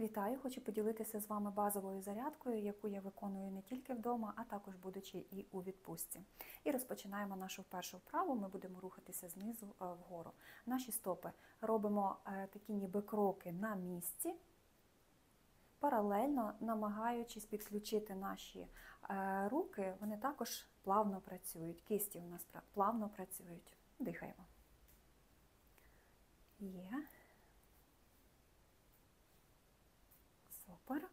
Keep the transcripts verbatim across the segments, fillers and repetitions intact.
Вітаю! Хочу поділитися з вами базовою зарядкою, яку я виконую не тільки вдома, а також будучи і у відпустці. І розпочинаємо нашу першу вправу. Ми будемо рухатися знизу вгору. Наші стопи робимо такі ніби кроки на місці, паралельно намагаючись підключити наші руки, вони також плавно працюють. Кисті у нас плавно працюють. Дихаємо. Є. Супер.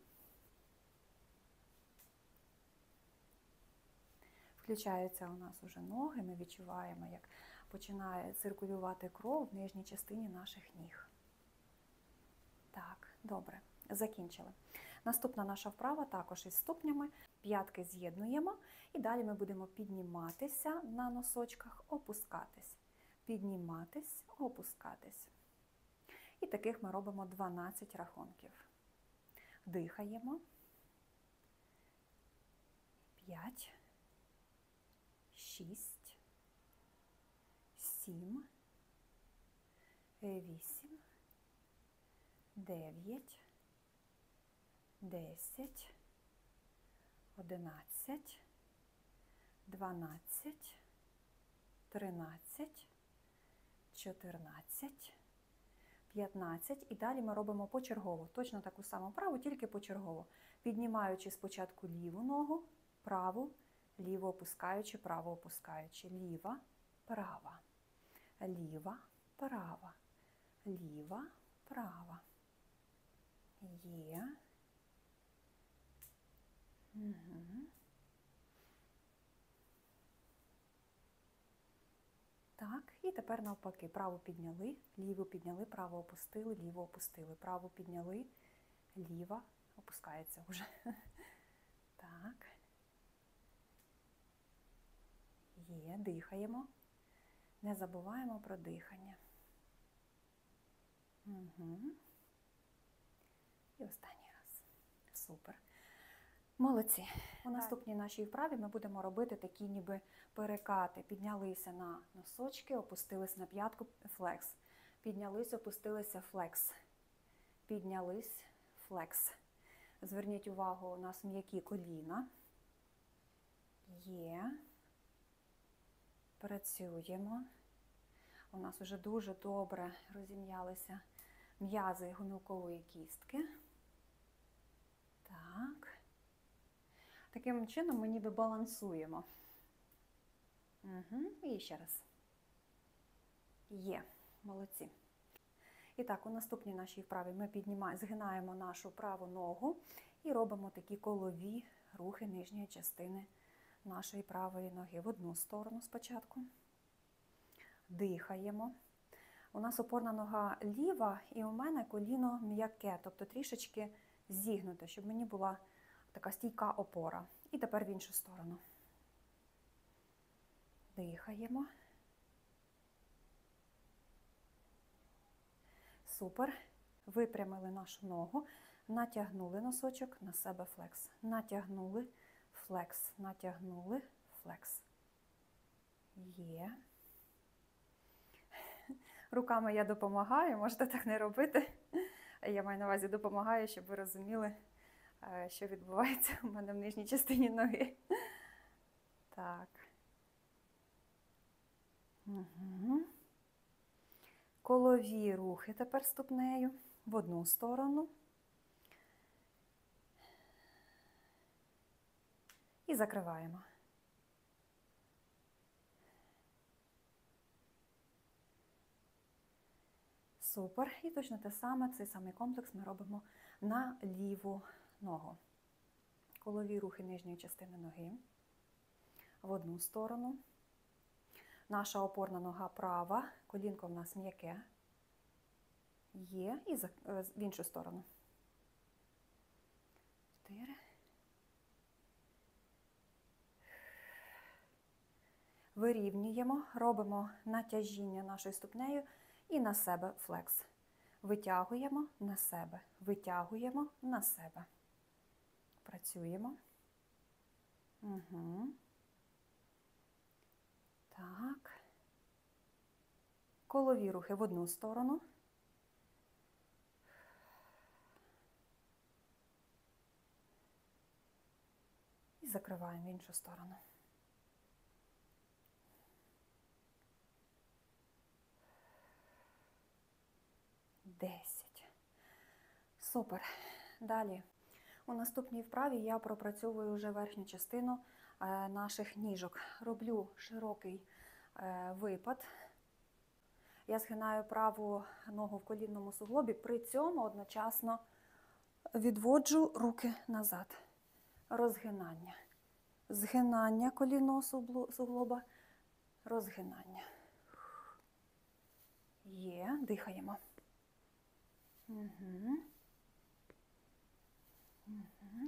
Включаються у нас уже ноги, ми відчуваємо, як починає циркулювати кров в нижній частині наших ніг. Так, добре, закінчили. Наступна наша вправа також із ступнями. П'ятки з'єднуємо і далі ми будемо підніматися на носочках, опускатись. Підніматись, опускатись. І таких ми робимо дванадцять рахунків. Дихаємо. П'ять, шість, сім, вісім, дев'ять, десять, одинадцять, дванадцять, тринадцять, чотирнадцять, п'ятнадцять. І далі ми робимо почергово. Точно таку саму вправу, тільки почергово. Піднімаючи спочатку ліву ногу, праву, ліву опускаючи, праву опускаючи. Ліва, права. Ліва, права. Ліва, права. Є. Угу. Так, і тепер навпаки. Праву підняли, ліву підняли, праву опустили, ліву опустили. Праву підняли, ліва опускається вже. Так. Є, дихаємо. Не забуваємо про дихання. Угу. І останній раз. Супер. Молодці. У наступній нашій вправі ми будемо робити такі ніби перекати. Піднялися на носочки, опустились на п'ятку, флекс. Піднялись, опустилися, флекс. Піднялись, флекс. Зверніть увагу, у нас м'які коліна. Є. Працюємо. У нас вже дуже добре розім'ялися м'язи гомілкової кістки. Так. Таким чином ми ніби балансуємо. Угу. І ще раз. Є. Молодці. І так, у наступній нашій вправі ми піднімаємо, згинаємо нашу праву ногу і робимо такі колові рухи нижньої частини нашої правої ноги. В одну сторону спочатку. Дихаємо. У нас опорна нога ліва, і у мене коліно м'яке, тобто трішечки зігнуте, щоб мені була така стійка опора. І тепер в іншу сторону. Дихаємо. Супер. Випрямили нашу ногу, натягнули носочок на себе, флекс. Натягнули, флекс. Натягнули, флекс. Є. Руками я допомагаю, можете так не робити. Я маю на увазі допомагаю, щоб ви розуміли, що відбувається у мене в нижній частині ноги. Так. Угу. Колові рухи тепер ступнею в одну сторону. І закриваємо. Супер. І точно те саме, цей самий комплекс ми робимо на ліву ногу. Колові рухи нижньої частини ноги в одну сторону. Наша опорна нога права, колінко в нас м'яке. Є. І в іншу сторону. Чотири. Вирівнюємо, робимо натяжіння нашою ступнею і на себе флекс. Витягуємо на себе, витягуємо на себе. Працюємо. Угу. Так. Колові рухи в одну сторону. закриваємо в іншу сторону. десять. Супер. Далі. У наступній вправі я пропрацьовую вже верхню частину наших ніжок. Роблю широкий випад. Я згинаю праву ногу в колінному суглобі, при цьому одночасно відводжу руки назад. Розгинання. Згинання колінного суглоба, розгинання. Є, дихаємо. Угу. Угу.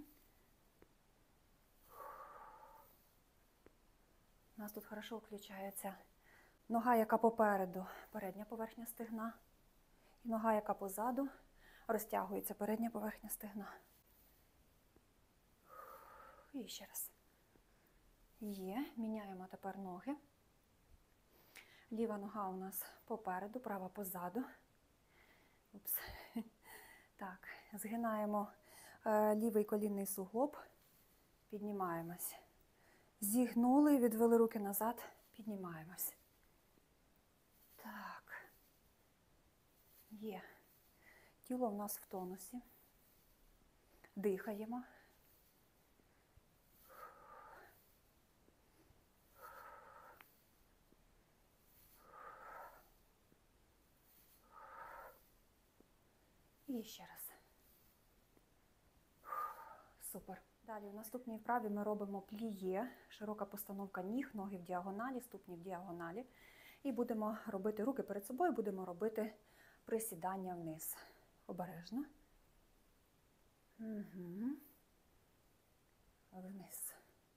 У нас тут хорошо включається нога, яка попереду, передня поверхня стегна. І нога, яка позаду, розтягується передня поверхня стегна. І ще раз. Є. Міняємо тепер ноги. Ліва нога у нас попереду, права позаду. Упс. Так, згинаємо е, лівий колінний суглоб, піднімаємось. Зігнули, відвели руки назад, піднімаємось. Так. Є. Тіло в нас в тонусі. Дихаємо. І ще раз. Супер. Далі в наступній вправі ми робимо пліє, широка постановка ніг, ноги в діагоналі, ступні в діагоналі. І будемо робити руки перед собою, будемо робити присідання вниз. Обережно. Угу. Вниз.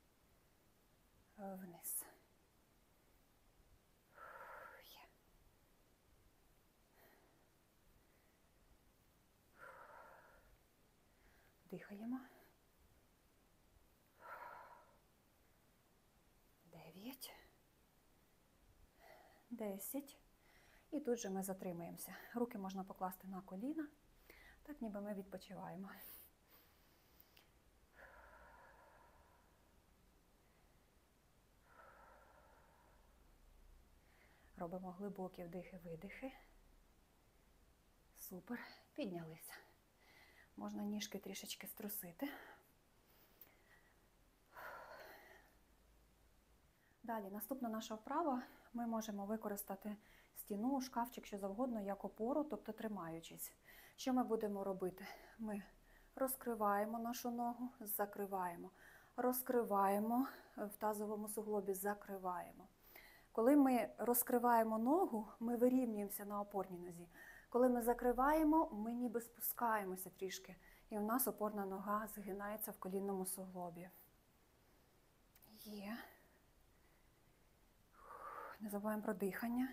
Вниз. Є. Дихаємо. Дев'ять. Десять. І тут же ми затримуємося. Руки можна покласти на коліна, так ніби ми відпочиваємо. Робимо глибокі вдихи-видихи. Супер. Піднялися. Можна ніжки трішечки струсити. Далі, наступна наша вправа. Ми можемо використати стіну, шкафчик, що завгодно, як опору, тобто тримаючись. Що ми будемо робити? Ми розкриваємо нашу ногу, закриваємо. Розкриваємо в тазовому суглобі, закриваємо. Коли ми розкриваємо ногу, ми вирівнюємося на опорній нозі. Коли ми закриваємо, ми ніби спускаємося трішки. І у нас опорна нога згинається в колінному суглобі. Є. Не забуваємо про дихання.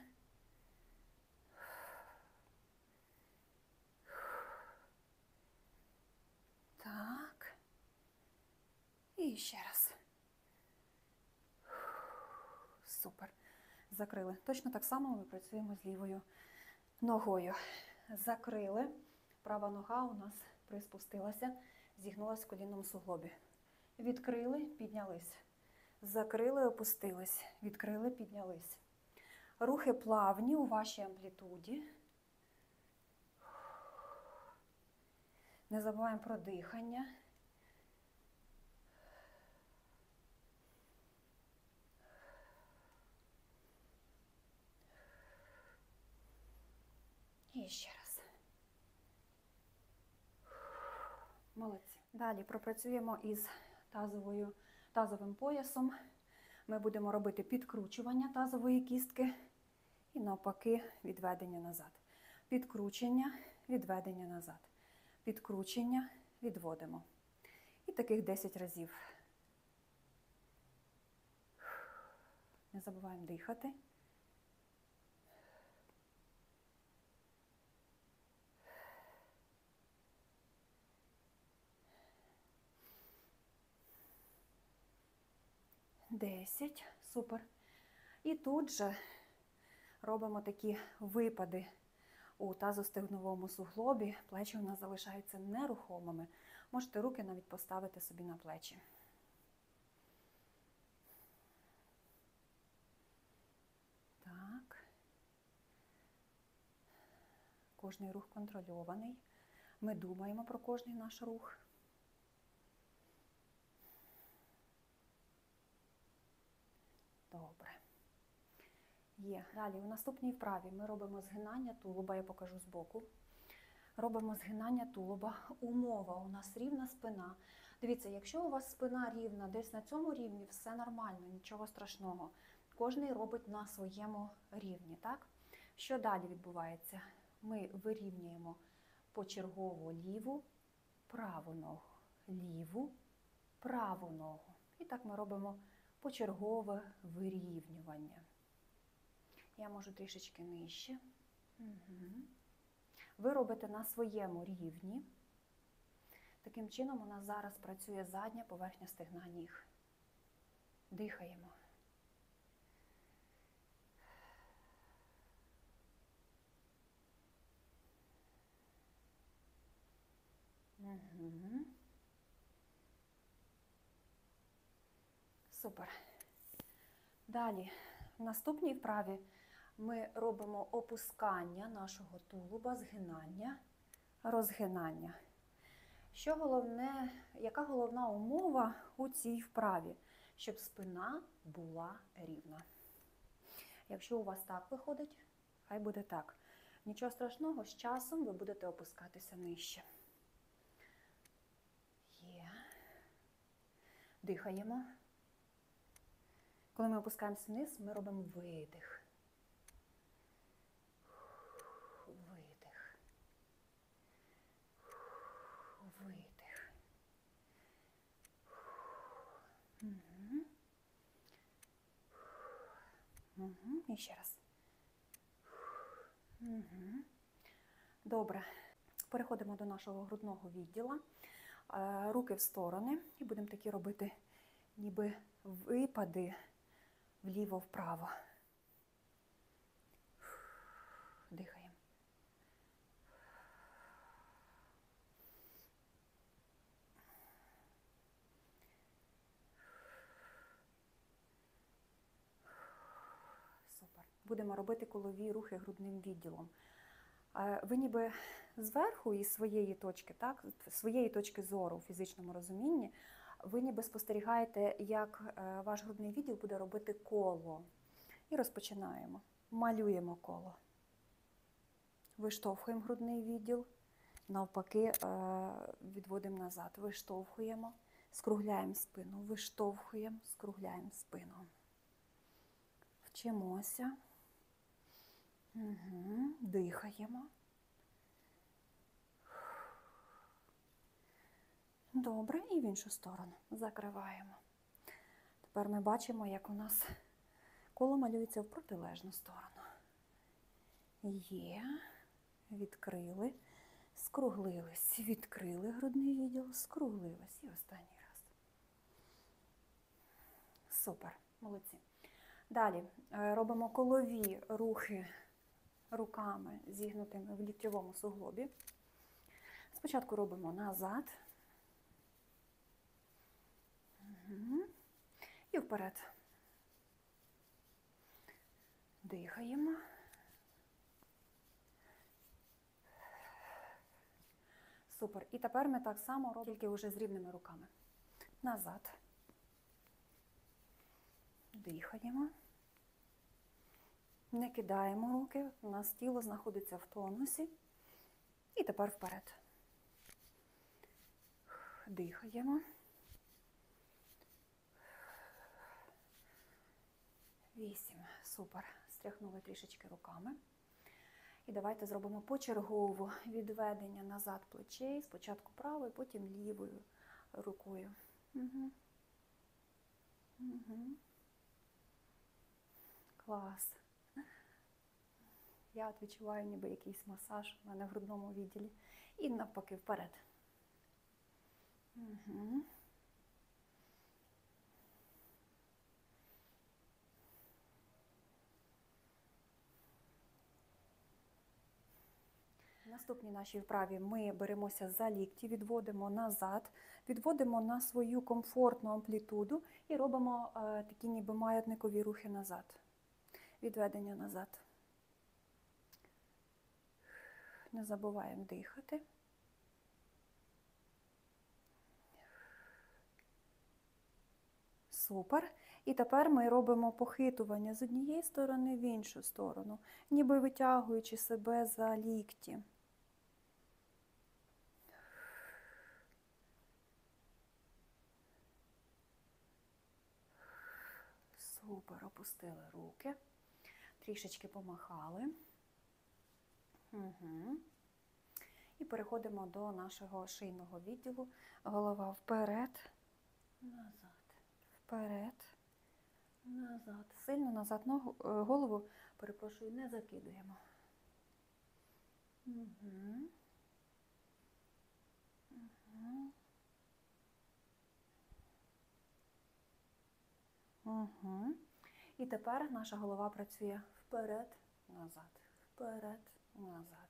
Так. І ще раз. Супер. Закрили. Точно так само ми працюємо з лівою ногою. Закрили. Права нога у нас приспустилася, зігнулася в колінному суглобі. Відкрили, піднялись. Закрили, опустились. Відкрили, піднялись. Рухи плавні у вашій амплітуді. Не забуваємо про дихання. І ще раз. Молодці. Далі пропрацюємо із тазовою, тазовим поясом. Ми будемо робити підкручування тазової кістки і навпаки відведення назад. Підкручення, відведення назад. Підкручення, відводимо. І таких десять разів. Не забуваємо дихати. десять. Супер. І тут же робимо такі випади у тазостегновому суглобі. Плечі у нас залишаються нерухомими. Можете руки навіть поставити собі на плечі. кожний рух контрольований. Ми думаємо про кожний наш рух. Добре. Є. Далі, у наступній вправі ми робимо згинання тулуба, я покажу збоку. Робимо згинання тулуба. Умова, у нас рівна спина. Дивіться, якщо у вас спина рівна, десь на цьому рівні, все нормально, нічого страшного. Кожний робить на своєму рівні, так? Що далі відбувається? Ми вирівнюємо почергово ліву, праву ногу, ліву, праву ногу. І так ми робимо почергове вирівнювання. Я можу трішечки нижче. Угу. Ви робите на своєму рівні. Таким чином у нас зараз працює задня поверхня стегна ніг. Дихаємо. Угу. Супер. Далі, в наступній вправі ми робимо опускання нашого тулуба, згинання, розгинання. Що головне, яка головна умова у цій вправі? Щоб спина була рівна. Якщо у вас так виходить, хай буде так. Нічого страшного, з часом ви будете опускатися нижче. Є. Дихаємо. Коли ми опускаємося вниз, ми робимо видих. Видих. Видих. Угу. Угу. І ще раз. Угу. Добре. Переходимо до нашого грудного відділу. Руки в сторони. І будемо такі робити ніби випади вліво-вправо. Дихаємо. Супер. Будемо робити колові рухи грудним відділом. Ви ніби зверху із своєї точки, так, своєї точки зору у фізичному розумінні, ви ніби спостерігаєте, як ваш грудний відділ буде робити коло. І розпочинаємо. Малюємо коло. Виштовхуємо грудний відділ, навпаки відводимо назад. Виштовхуємо, скругляємо спину, виштовхуємо, скругляємо спину. Вчимося. Угу. Дихаємо. Добре, і в іншу сторону. Закриваємо. Тепер ми бачимо, як у нас коло малюється в протилежну сторону. Є. Відкрили. Скруглились. Відкрили грудний відділ. Скруглились. І останній раз. Супер. Молодці. Далі робимо колові рухи руками, зігнутими в ліктьовому суглобі. Спочатку робимо назад. Угу. І вперед. Дихаємо. Супер. І тепер ми так само робимо, тільки вже з рівними руками. Назад. Дихаємо. Не кидаємо руки, у нас тіло знаходиться в тонусі. І тепер вперед. Дихаємо. Вісім. Супер. Стряхнули трішечки руками. І давайте зробимо почергово відведення назад плечей. Спочатку правою, потім лівою рукою. Угу. Угу. Клас. Я от відчуваю ніби якийсь масаж у мене в грудному відділі. І навпаки вперед. Угу. В наступній нашій вправі ми беремося за лікті, відводимо назад, відводимо на свою комфортну амплітуду і робимо е, такі ніби маятникові рухи назад. Відведення назад. не забуваємо дихати. Супер. І тепер ми робимо похитування з однієї сторони в іншу сторону, ніби витягуючи себе за лікті. Супер. Опустили руки. Трішечки помахали. Угу. І переходимо до нашого шийного відділу. Голова вперед, назад, вперед, назад. Сильно назад ногу, голову, перепрошую, не закидуємо. Угу. Угу. Угу. І тепер наша голова працює вперед, назад, вперед, назад.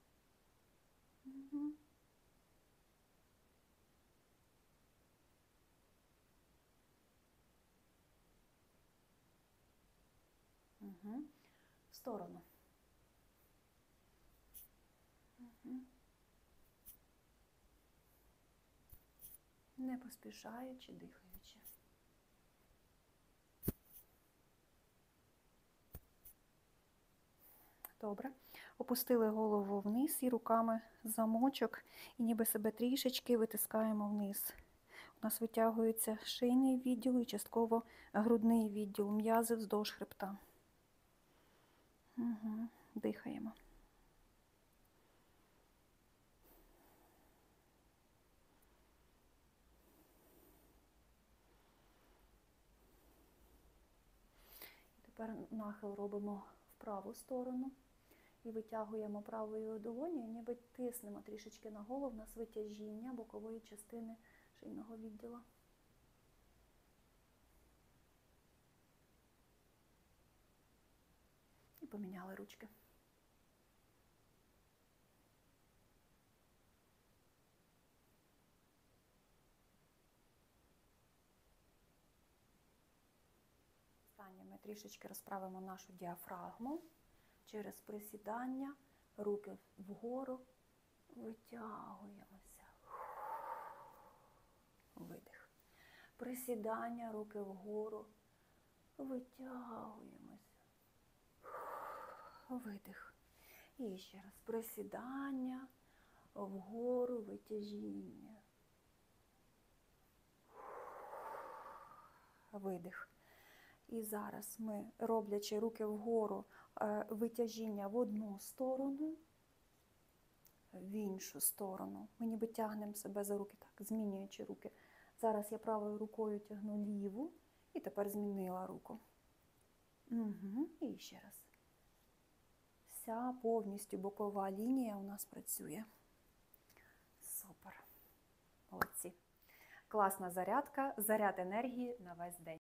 Угу. Угу. В сторону. Угу. Не поспішаючи, дихаючи. Добре. Опустили голову вниз і руками замочок, і ніби себе трішечки витискаємо вниз. У нас витягується шийний відділ і частково грудний відділ, м'язи вздовж хребта. Угу. Дихаємо. Тепер нахил робимо в праву сторону і витягуємо правою долонею, ніби тиснемо трішечки на голову, у нас витяжіння бокової частини шийного відділу. І поміняли ручки. Останнє ми трішечки розправимо нашу діафрагму. Через присідання, руки вгору, витягуємося. Видих. Присідання, руки вгору, витягуємося. Видих. І ще раз. Присідання, вгору, витяжіння. Видих. І зараз ми, роблячи руки вгору, витяжіння в одну сторону, в іншу сторону. Ми ніби тягнемо себе за руки, так, змінюючи руки. Зараз я правою рукою тягну ліву, і тепер змінила руку. Угу. І ще раз. Вся повністю бокова лінія у нас працює. Супер. Молодці. Класна зарядка, заряд енергії на весь день.